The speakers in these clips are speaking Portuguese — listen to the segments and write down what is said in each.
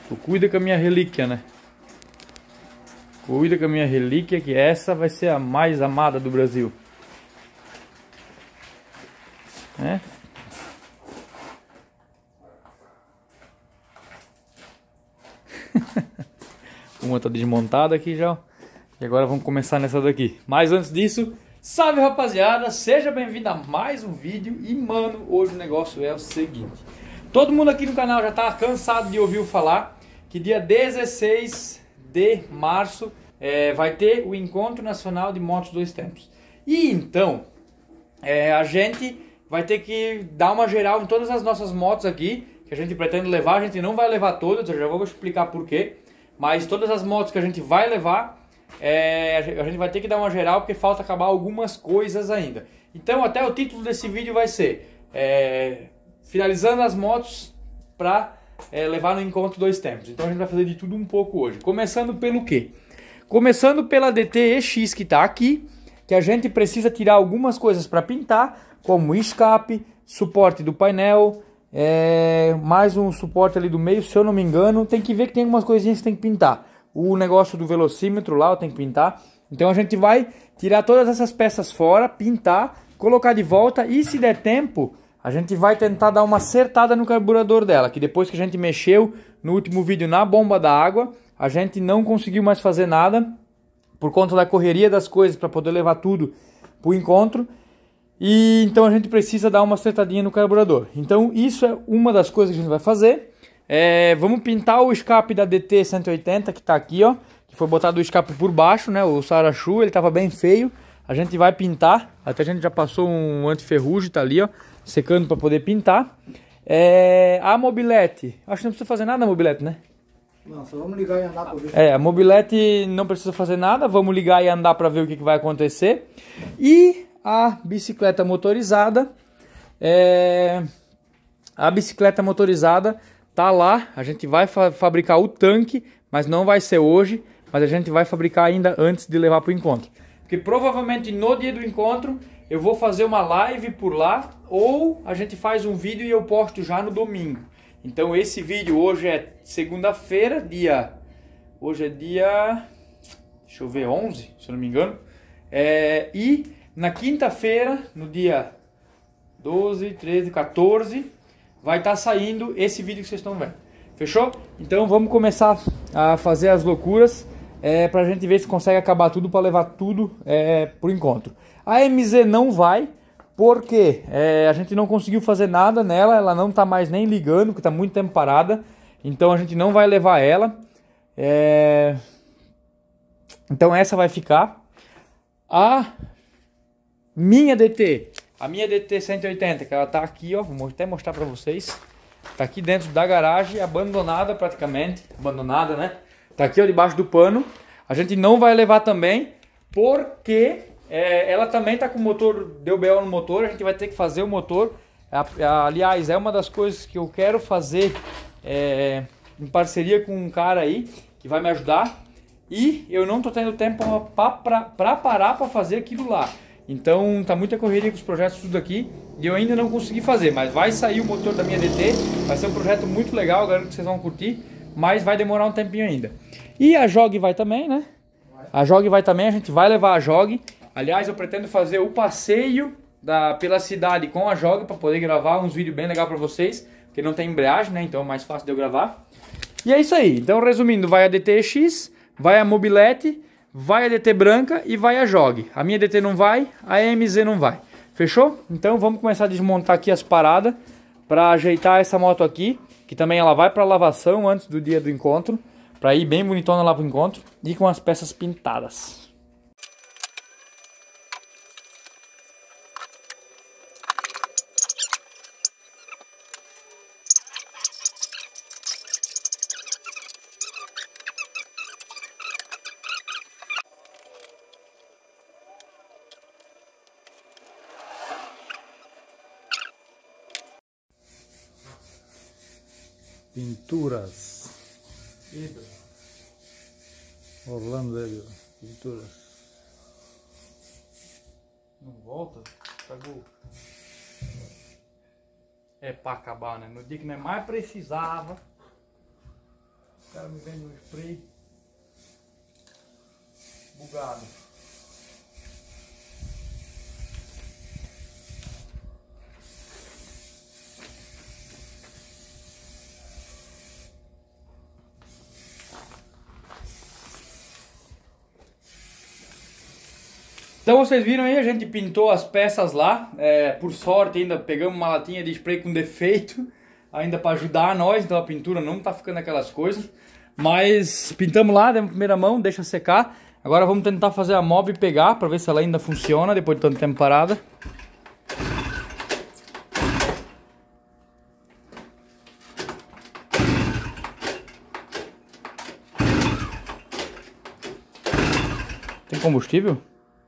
Tu cuida com a minha relíquia, né? Cuida com a minha relíquia, que essa vai ser a mais amada do Brasil. É? Uma tá desmontada aqui já. E agora vamos começar nessa daqui. Mas antes disso, salve rapaziada, seja bem-vindo a mais um vídeo. E mano, hoje o negócio é o seguinte. Todo mundo aqui no canal já tá cansado de ouvir falar que dia 16 de março vai ter o Encontro Nacional de Motos Dois Tempos. E então, a gente vai ter que dar uma geral em todas as nossas motos aqui, que a gente pretende levar. A gente não vai levar todas, eu já vou explicar por quê. Mas todas as motos que a gente vai levar, a gente vai ter que dar uma geral, porque falta acabar algumas coisas ainda. Então até o título desse vídeo vai ser finalizando as motos para levar no Encontro Dois Tempos. Então a gente vai fazer de tudo um pouco hoje. Começando pelo quê? Começando pela DT EX que está aqui, que a gente precisa tirar algumas coisas para pintar, como escape, suporte do painel, mais um suporte ali do meio, se eu não me engano. Tem que ver que tem algumas coisinhas que tem que pintar. O negócio do velocímetro lá eu tenho que pintar. Então a gente vai tirar todas essas peças fora, pintar, colocar de volta e, se der tempo, a gente vai tentar dar uma acertada no carburador dela, que depois que a gente mexeu no último vídeo na bomba da água, a gente não conseguiu mais fazer nada por conta da correria das coisas para poder levar tudo para o encontro. E então a gente precisa dar uma acertadinha no carburador. Então isso é uma das coisas que a gente vai fazer. Vamos pintar o escape da DT 180 que está aqui, ó, que foi botado o escape por baixo, né? O Sarachu, ele estava bem feio. A gente vai pintar. Até a gente já passou um anti-ferrugem, tá ali, ó, secando para poder pintar. A mobilete, acho que não precisa fazer nada a mobilete, né? Não, só vamos ligar e andar para ver. A mobilete não precisa fazer nada. Vamos ligar e andar para ver o que vai acontecer. E a bicicleta motorizada, tá lá. A gente vai fabricar o tanque, mas não vai ser hoje, mas a gente vai fabricar ainda antes de levar para o encontro, porque provavelmente no dia do encontro eu vou fazer uma live por lá, ou a gente faz um vídeo e eu posto já no domingo. Então esse vídeo hoje é segunda-feira, hoje é dia, deixa eu ver, 11, se eu não me engano, e na quinta-feira, no dia 12, 13, 14, vai estar saindo esse vídeo que vocês estão vendo. Fechou? Então vamos começar a fazer as loucuras para a gente ver se consegue acabar tudo para levar tudo pro encontro. A MZ não vai, porque a gente não conseguiu fazer nada nela, ela não está mais nem ligando, porque está muito tempo parada. Então a gente não vai levar ela. Então essa vai ficar. A minha DT 180, que ela tá aqui, ó, vou até mostrar para vocês. Tá aqui dentro da garagem, abandonada praticamente, abandonada, né? Tá aqui, ó, debaixo do pano. A gente não vai levar também, porque ela também tá com o motor, deu BO no motor, a gente vai ter que fazer o motor. Aliás, é uma das coisas que eu quero fazer em parceria com um cara aí, que vai me ajudar. E eu não tô tendo tempo para parar para fazer aquilo lá. Então tá muita correria com os projetos tudo aqui e eu ainda não consegui fazer, mas vai sair o motor da minha DT, vai ser um projeto muito legal, garanto que vocês vão curtir, mas vai demorar um tempinho ainda. E a Jog vai também, né? A Jog vai também, a gente vai levar a Jog. Aliás, eu pretendo fazer o passeio pela cidade com a Jog para poder gravar uns vídeos bem legais para vocês, porque não tem embreagem, né? Então é mais fácil de eu gravar. E é isso aí. Então, resumindo, vai a DT-EX, vai a mobilete, vai a DT branca e vai a Jog. A minha DT não vai, a MZ não vai. Fechou? Então vamos começar a desmontar aqui as paradas para ajeitar essa moto aqui, que também ela vai para lavação antes do dia do encontro, para ir bem bonitona lá pro encontro e com as peças pintadas. Pinturas. Orlando Hélio. Pinturas. Não volta? Pegou. É pra acabar, né? No dia que nós mais precisava. cara me vende um spray bugado. Então vocês viram aí, a gente pintou as peças lá, por sorte ainda pegamos uma latinha de spray com defeito, ainda para ajudar nós, então a pintura não tá ficando aquelas coisas, mas pintamos lá, demos primeira mão, deixa secar, agora vamos tentar fazer a mob e pegar, para ver se ela ainda funciona depois de tanto tempo parada. Tem combustível?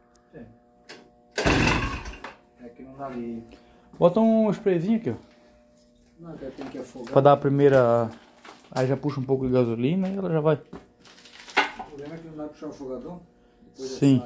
Ali. Bota um sprayzinho aqui, ó. Não, tem que afogar. Pra dar a primeira... Aí já puxa um pouco de gasolina e ela já vai. O problema é que não dá pra puxar o afogador. Sim.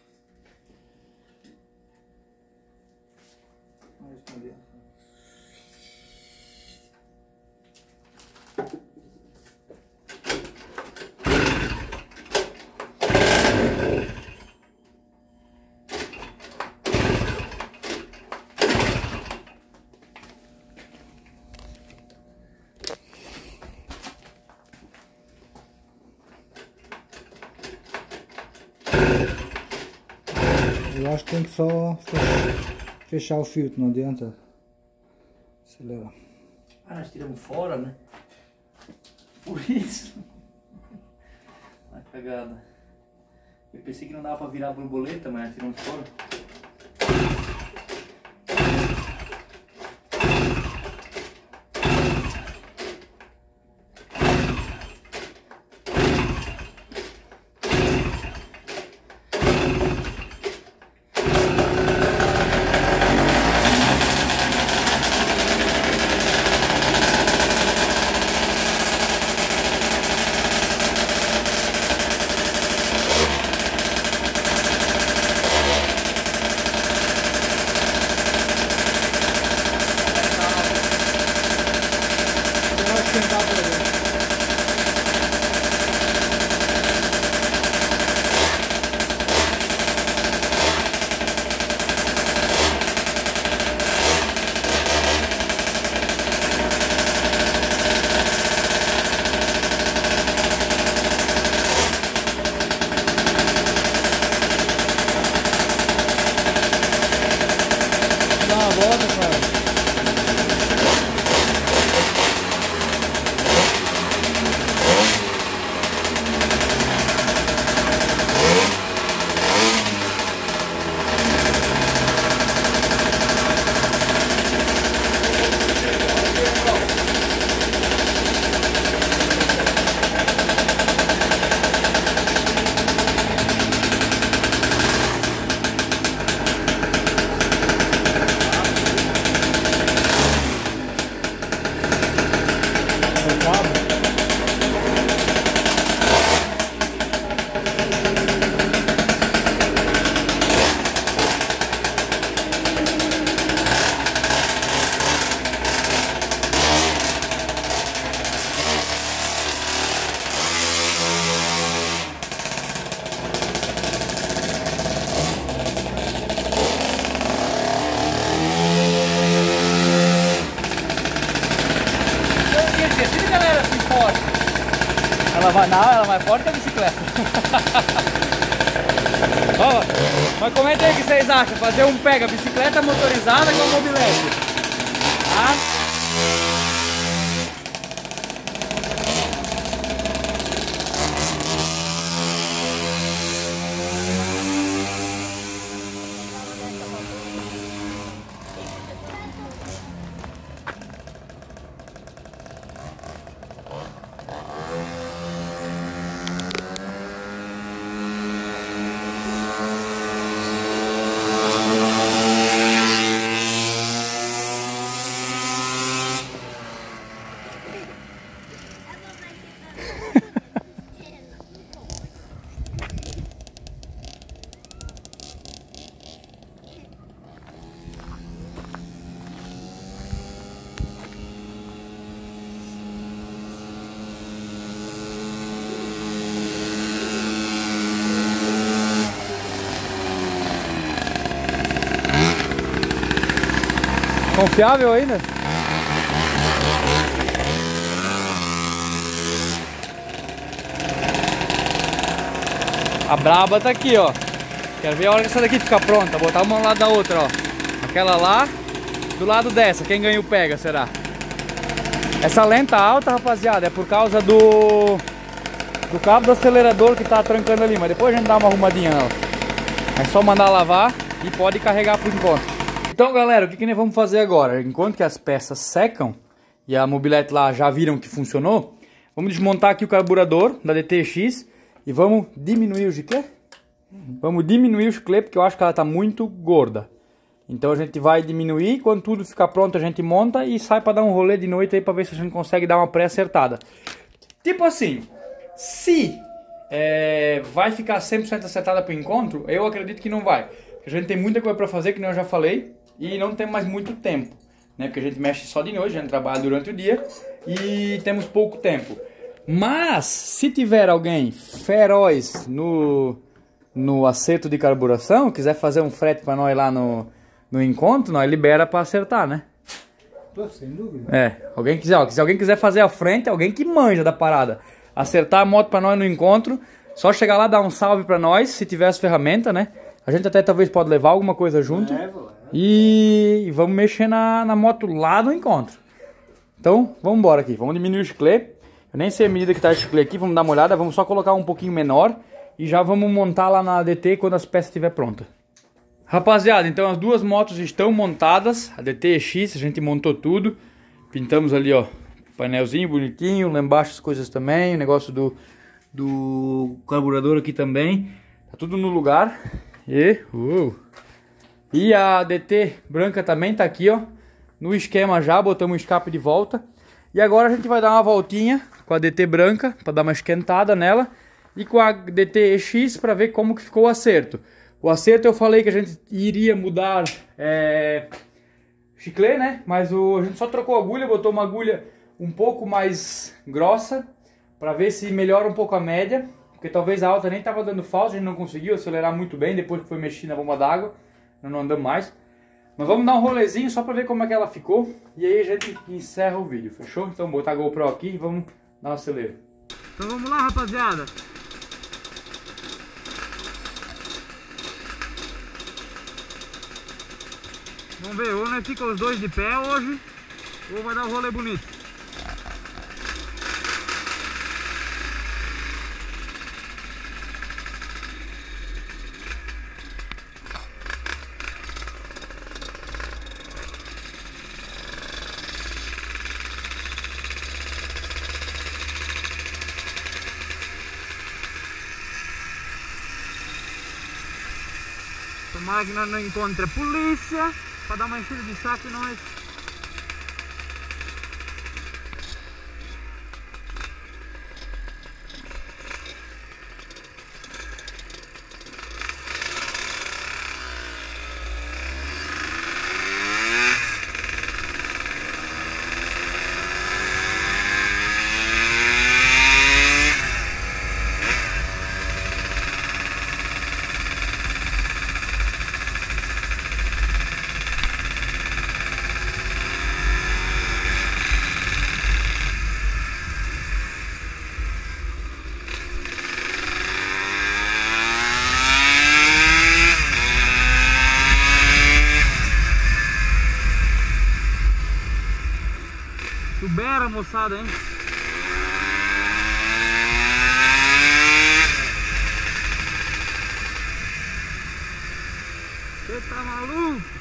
Eu acho que tem que só fechar o filtro, não adianta acelerar. Ah, nós tiramos fora, né? Por isso. A cagada. Eu pensei que não dava pra virar borboleta, mas nós tiramos fora. Ela vai forte que a bicicleta. Ó, mas comenta aí o que vocês acham. Fazer um pega bicicleta motorizada com a mobilete. Tá? confiável ainda? A braba tá aqui, ó. Quero ver a hora que essa daqui ficar pronta. Botar uma ao lado da outra, ó. Aquela lá, do lado dessa. Quem ganhou pega, será? Essa lenta alta, rapaziada, é por causa do cabo do acelerador que tá trancando ali. Mas depois a gente dá uma arrumadinha nela. É só mandar lavar e pode carregar por enquanto. Então, galera, o que nós vamos fazer agora? Enquanto que as peças secam e a mobilete lá já viram que funcionou, vamos desmontar aqui o carburador da DTX e vamos diminuir o giclê. Vamos diminuir o giclê porque eu acho que ela tá muito gorda. Então a gente vai diminuir, quando tudo ficar pronto a gente monta e sai para dar um rolê de noite aí para ver se a gente consegue dar uma pré-acertada. Tipo assim, se vai ficar 100% acertada para o encontro, eu acredito que não vai. Porque a gente tem muita coisa para fazer, que eu já falei, e não tem mais muito tempo, né? Porque a gente mexe só de noite, a gente trabalha durante o dia e temos pouco tempo. Mas, se tiver alguém feroz no acerto de carburação, quiser fazer um frete para nós lá no encontro, nós libera para acertar, né? Pô, sem dúvida. Se alguém quiser fazer a frente, alguém que manja da parada, acertar a moto para nós no encontro, só chegar lá, dar um salve para nós, se tiver as ferramentas, né? A gente até talvez pode levar alguma coisa junto. E vamos mexer na moto lá no encontro. Então, vamos embora aqui. Vamos diminuir o chiclete. Eu nem sei a medida que tá o chiclete aqui, vamos dar uma olhada. Vamos só colocar um pouquinho menor e já vamos montar lá na DT quando as peças estiver prontas. Rapaziada, então as duas motos estão montadas. A DTX, a gente montou tudo. Pintamos ali, ó, painelzinho bonitinho. Lá embaixo as coisas também. O negócio do carburador aqui também. Tá tudo no lugar. E a DT branca também tá aqui, ó, no esquema já, botamos o escape de volta. E agora a gente vai dar uma voltinha com a DT branca, para dar uma esquentada nela. E com a DTX para ver como que ficou o acerto. O acerto eu falei que a gente iria mudar chiclete, né? Mas a gente só trocou a agulha, botou uma agulha um pouco mais grossa, para ver se melhora um pouco a média. Porque talvez a alta nem tava dando falta, a gente não conseguiu acelerar muito bem depois que foi mexer na bomba d'água. Não andamos mais. Mas vamos dar um rolezinho só pra ver como é que ela ficou. E aí a gente encerra o vídeo, fechou? Então botar a GoPro aqui e vamos dar um acelero. Então vamos lá, rapaziada. Vamos ver, ou nós ficamos os dois de pé hoje, ou vai dar um rolê bonito. Tomara que nós não encontre a polícia para dar uma enchida de saco e nós... Subera, moçada, hein? Você tá maluco?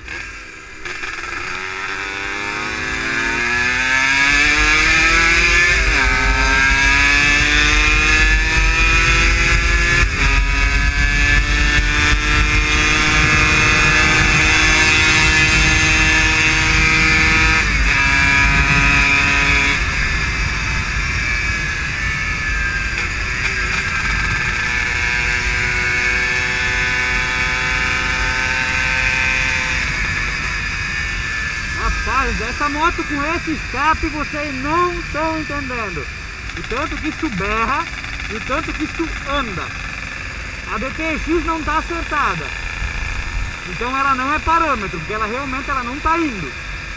Rapaz, essa moto com esse escape vocês não estão entendendo. O tanto que isso berra e o tanto que isso anda. A DTX não está acertada. Então ela não é parâmetro, porque ela realmente não está indo.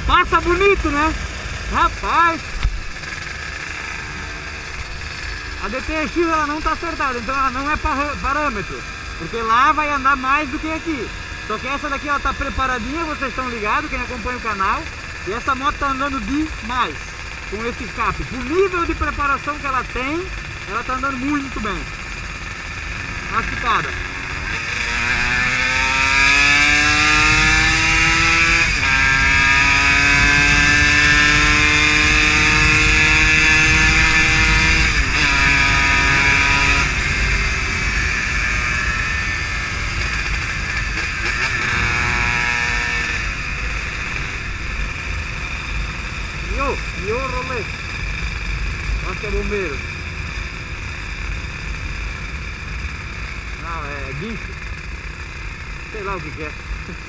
Passa bonito, né? Rapaz! A DTX ela não tá acertada, então ela não é parâmetro. Porque lá vai andar mais do que aqui. Só que essa daqui ela tá preparadinha, vocês estão ligados, quem acompanha o canal. E essa moto tá andando demais com esse escape. Por nível de preparação que ela tem, ela tá andando muito bem. Mastificada. E o rolê? Acho que é bombeiro. Não, é guincho. Sei lá o que é.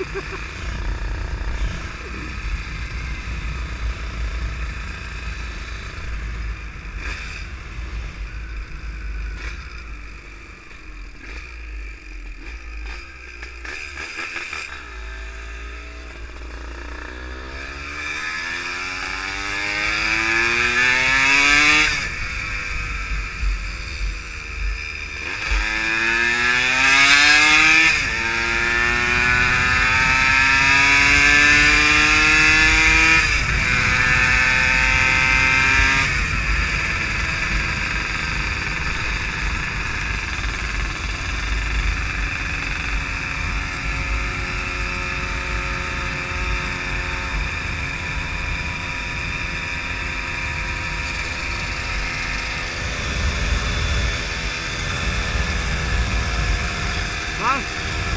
Vai.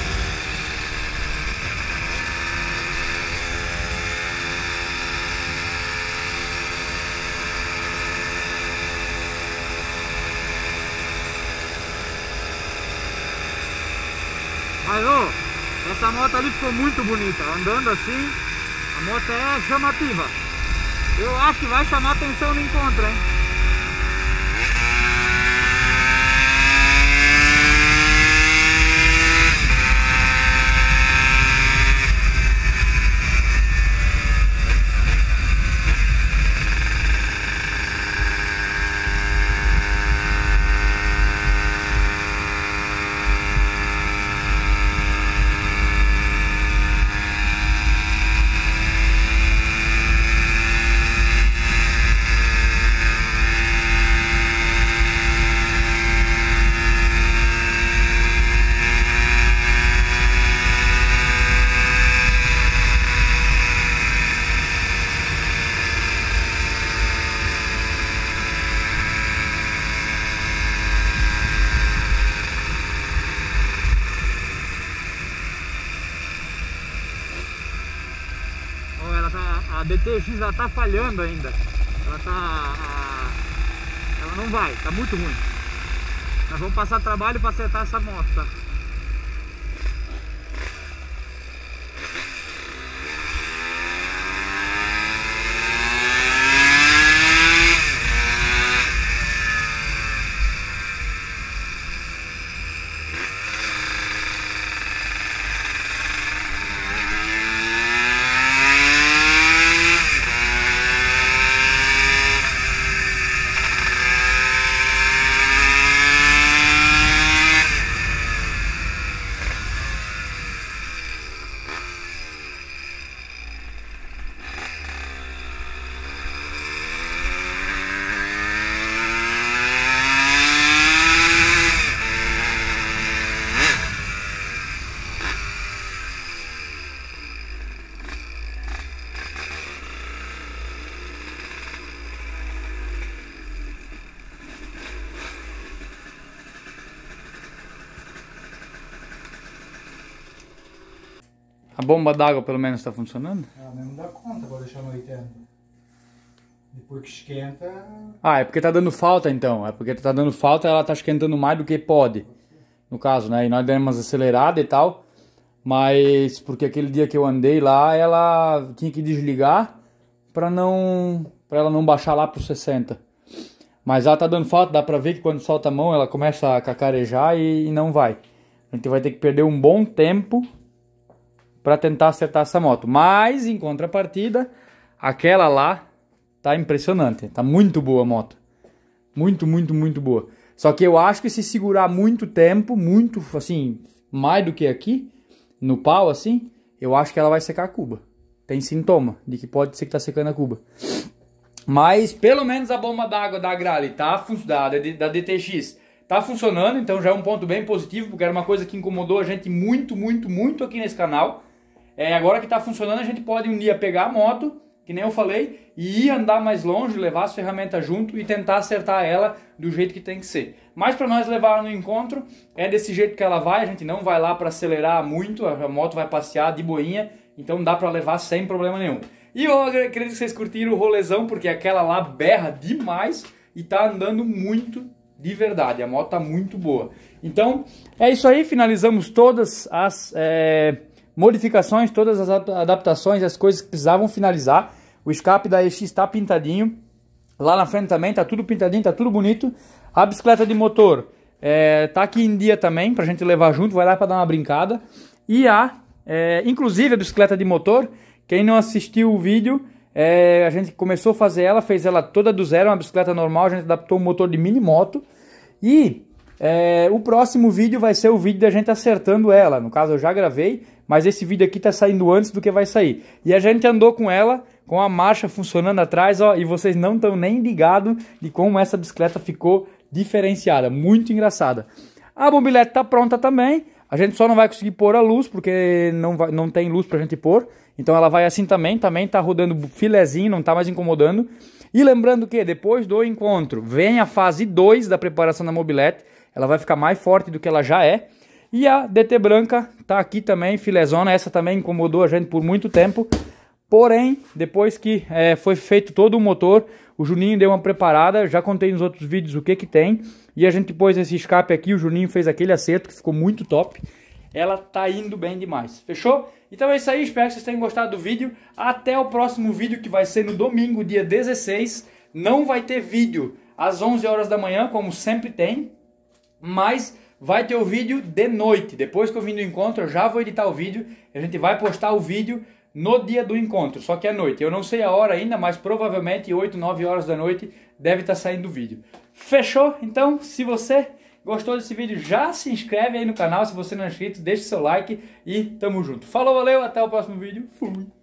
Mas ô, essa moto ali ficou muito bonita, andando assim, a moto é chamativa. Eu acho que vai chamar atenção no encontro, hein? A DTX ela tá falhando ainda. Ela não vai, tá muito ruim. Nós vamos passar trabalho para acertar essa moto, tá? A bomba d'água pelo menos está funcionando? Ah, mas não dá conta, vou deixar no 80. Depois que esquenta... Ah, é porque tá dando falta então. É porque tá dando falta e ela tá esquentando mais do que pode. No caso, né? E nós demos umas aceleradas e tal. Mas porque aquele dia que eu andei lá, ela tinha que desligar pra ela não baixar lá pro 60. Mas ela tá dando falta, dá pra ver que quando solta a mão ela começa a cacarejar e não vai. A gente vai ter que perder um bom tempo para tentar acertar essa moto. Mas, em contrapartida, aquela lá tá impressionante. Tá muito boa a moto. Muito, muito, muito boa. Só que eu acho que se segurar muito tempo, muito, assim, mais do que aqui, no pau, assim, eu acho que ela vai secar a cuba. Tem sintoma de que pode ser que tá secando a cuba. Mas, pelo menos a bomba d'água da Agrale, da DTX, tá funcionando. Então já é um ponto bem positivo, porque era uma coisa que incomodou a gente muito, muito, muito aqui nesse canal. Agora que tá funcionando, a gente pode um dia pegar a moto, que nem eu falei, e ir andar mais longe, levar as ferramentas junto e tentar acertar ela do jeito que tem que ser. Mas para nós levar no encontro, é desse jeito que ela vai, a gente não vai lá para acelerar muito, a moto vai passear de boinha, então dá para levar sem problema nenhum. E eu acredito que vocês curtiram o rolezão, porque aquela lá berra demais e tá andando muito de verdade, a moto tá muito boa. Então é isso aí, finalizamos todas as modificações, todas as adaptações, as coisas que precisavam finalizar. O escape da EX está pintadinho, lá na frente também tá tudo pintadinho, tá tudo bonito. A bicicleta de motor tá aqui em dia também, pra gente levar junto, vai lá pra dar uma brincada. E inclusive a bicicleta de motor, quem não assistiu o vídeo, a gente começou a fazer ela, fez ela toda do zero, uma bicicleta normal, a gente adaptou um motor de mini moto. E o próximo vídeo vai ser o vídeo da gente acertando ela. No caso eu já gravei, mas esse vídeo aqui tá saindo antes do que vai sair. E a gente andou com ela, com a marcha funcionando atrás, ó, e vocês não estão nem ligados de como essa bicicleta ficou diferenciada. Muito engraçada. A mobilete tá pronta também. A gente só não vai conseguir pôr a luz, porque não tem luz pra gente pôr. Então ela vai assim também tá rodando filezinho, não tá mais incomodando. E lembrando que depois do encontro vem a fase 2 da preparação da mobilete. Ela vai ficar mais forte do que ela já é. E a DT branca tá aqui também, filezona. Essa também incomodou a gente por muito tempo. Porém, depois que foi feito todo o motor, o Juninho deu uma preparada. Já contei nos outros vídeos o que tem. E a gente pôs esse escape aqui, o Juninho fez aquele acerto que ficou muito top. Ela tá indo bem demais, fechou? Então é isso aí, espero que vocês tenham gostado do vídeo. Até o próximo vídeo, que vai ser no domingo, dia 16. Não vai ter vídeo às 11 horas da manhã, como sempre tem. Mas vai ter o vídeo de noite. Depois que eu vim do encontro, eu já vou editar o vídeo. A gente vai postar o vídeo no dia do encontro, só que à noite. Eu não sei a hora ainda, mas provavelmente 8, 9 horas da noite deve estar saindo o vídeo. Fechou? Então, se você gostou desse vídeo, já se inscreve aí no canal. Se você não é inscrito, deixa seu like e tamo junto. Falou, valeu, até o próximo vídeo. Fui!